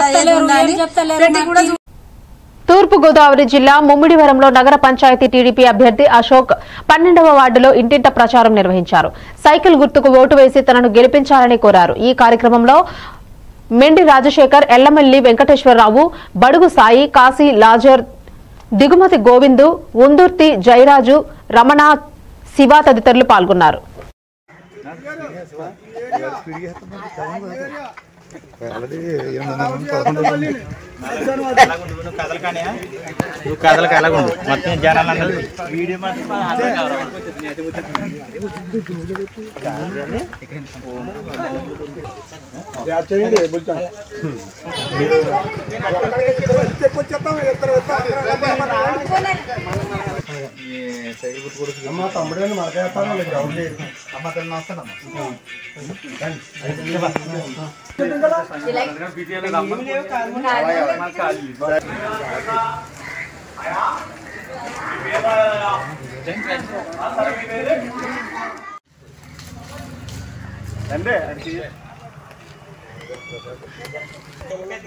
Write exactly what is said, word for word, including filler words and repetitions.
తూర్పు గోదావరి జిల్లా ముమ్మిడివరంలో నగర పంచాయతీ టీడీపీ అభ్యర్థి అశోక్ పన్నెండవ వార్డులో ఇంటింట ప్రచారం నిర్వహించారు. సైకిల్ గుర్తుకు ఓటు వేసి తనను గెలిపించాలని కోరారు. ఈ కార్యక్రమంలో మెండి రాజశేఖర్, ఎల్లమెల్లి వెంకటేశ్వరరావు, బడుగు సాయి, కాశీ లాజర్, దిగుమతి గోవిందు, ఉందుర్తి జయరాజు, రమణ, శివ తదితరులు పాల్గొన్నారు. అమ్మ తమ్ముడు మనకేస్తాను గ్రౌండ్ అమ్మ తను వస్తానమ్మా రండి